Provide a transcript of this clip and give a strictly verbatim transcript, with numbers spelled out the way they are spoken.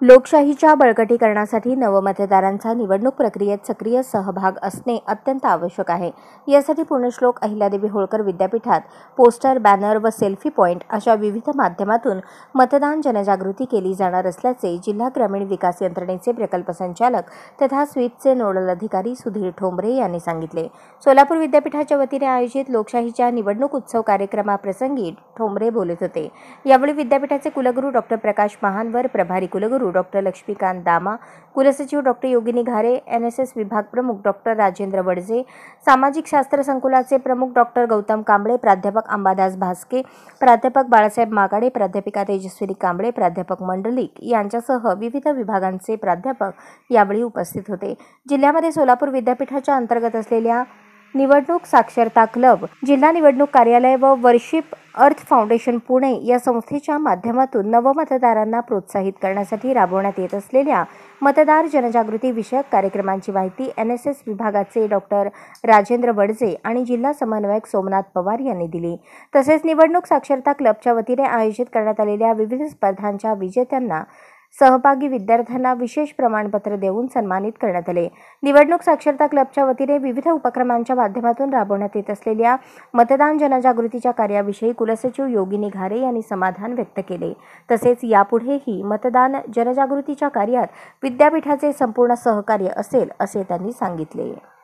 लोकशाहीच्या बळकटीकरणासाठी नवमतदारांचा निवडणूक प्रक्रियेत सक्रिय सहभाग असणे अत्यंत आवश्यक आहे. यासाठी पुण्यश्लोक अहिल्यादेवी होळकर विद्यापीठात पोस्टर, बॅनर व सेल्फी पॉइंट अशा विविध माध्यमातून मतदान जनजागृती केली जाणार असल्याचे जिल्हा ग्रामीण विकास यंत्रणेचे प्रकल्प संचालक तथा स्वीपचे नोडल अधिकारी सुधीर ठोंबरे यांनी सांगितले. सोलापूर विद्यापीठाच्या वतीने आयोजित लोकशाहीच्या निवडणूक उत्सव कार्यक्रमाप्रसंगी ठोंबरे बोलत होते. यावेळी विद्यापीठाचे कुलगुरू डॉक्टर प्रकाश महानवर, प्रभारी कुलगुरू डॉक्टर लक्ष्मीकांत दामा, कुलसचिव doctor Yogini Ghare, N S S विभाग प्रमुख डॉक्टर राजेंद्र वडजे, सामाजिक शास्त्र संकुलाचे प्रमुख डॉक्टर गौतम कांबळे, प्राध्यापक अंबादास भास्के, प्राध्यापक बाळासाहेब मागाडे, प्राध्यापिका तेजस्विनी कांबळे, प्राध्यापक मंडलिक यांच्यासह विविध विभागांचे प्राध्यापक यावेळी उपस्थित होते. जिल्ह्यामध्ये सोलापूर विद्यापीठाच्या अंतर्गत असलेल्या निवडणूक साक्षरता क्लब, जिल्हा निवडणूक कार्यालय व वर्शिप अर्थ फाउंडेशन पुणे या संस्थेच्या माध्यमातून नवमतदारांना प्रोत्साहित करण्यासाठी राबवण्यात येत असलेल्या मतदार जनजागृती विषयक कार्यक्रमांची माहिती एन एस एस विभागाचे डॉक्टर राजेंद्र वडजे आणि जिल्हा समन्वयक सोमनाथ पवार यांनी दिली. तसेच निवडणूक साक्षरता क्लबच्या वतीने आयोजित करण्यात आलेल्या विविध स्पर्धांच्या विजेत्यांना, सहभागी विद्यार्थ्यांना विशेष प्रमाणपत्र देऊन सन्मानित करण्यात आले. निवडणूक साक्षरता क्लबच्या वतीने विविध उपक्रमांच्या माध्यमातून राबवण्यात येत असलेल्या मतदान जनजागृतीच्या कार्याविषयी कुलसचिव योगिनी घारे यांनी समाधान व्यक्त केले. तसेच यापुढेही मतदान जनजागृतीच्या कार्यात विद्यापीठाचे संपूर्ण सहकार्य असेल असे त्यांनी सांगितले.